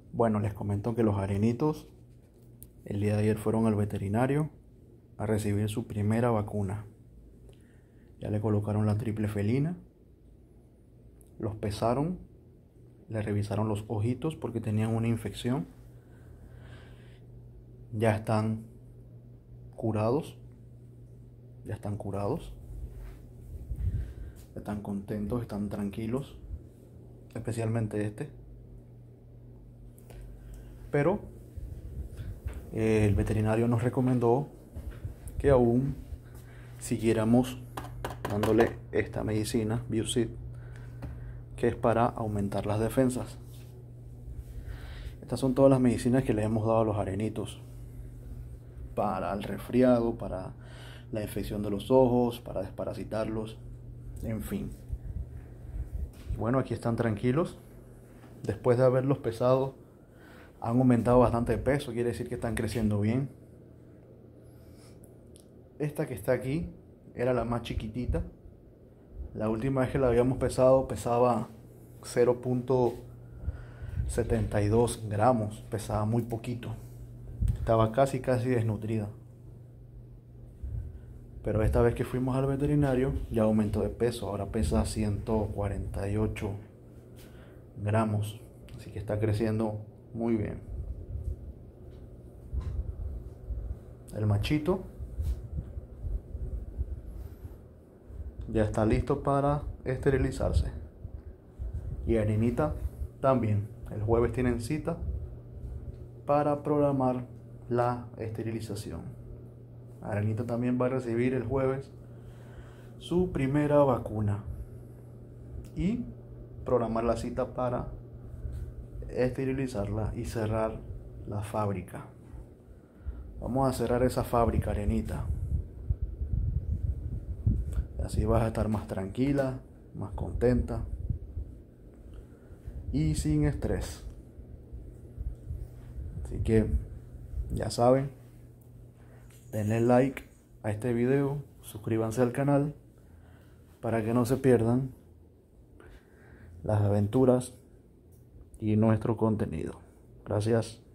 Bueno, les comento que los arenitos el día de ayer fueron al veterinario a recibir su primera vacuna. Ya le colocaron la triple felina, los pesaron, le revisaron los ojitos porque tenían una infección. Ya están curados, ya están curados, están contentos, están tranquilos, especialmente este. Pero el veterinario nos recomendó que aún siguiéramos dándole esta medicina, Biocid, que es para aumentar las defensas. Estas son todas las medicinas que le hemos dado a los arenitos para el resfriado, para la infección de los ojos, para desparasitarlos, en fin. Y bueno, aquí están tranquilos. Después de haberlos pesado, han aumentado bastante de peso, quiere decir que están creciendo bien. Esta que está aquí era la más chiquitita. La última vez que la habíamos pesado pesaba 0.72 gramos, pesaba muy poquito. Estaba casi desnutrida. Pero esta vez que fuimos al veterinario ya aumentó de peso, ahora pesa 148 gramos. Así que está creciendo muy bien. El machito ya está listo para esterilizarse. Y Arenita también. El jueves tienen cita para programar la esterilización. Arenita también va a recibir el jueves su primera vacuna y programar la cita para esterilizarla y cerrar la fábrica. Vamos a cerrar esa fábrica, Arenita. Así vas a estar más tranquila, más contenta y sin estrés. Así que ya saben, denle like a este video, suscríbanse al canal para que no se pierdan las aventuras y nuestro contenido. Gracias.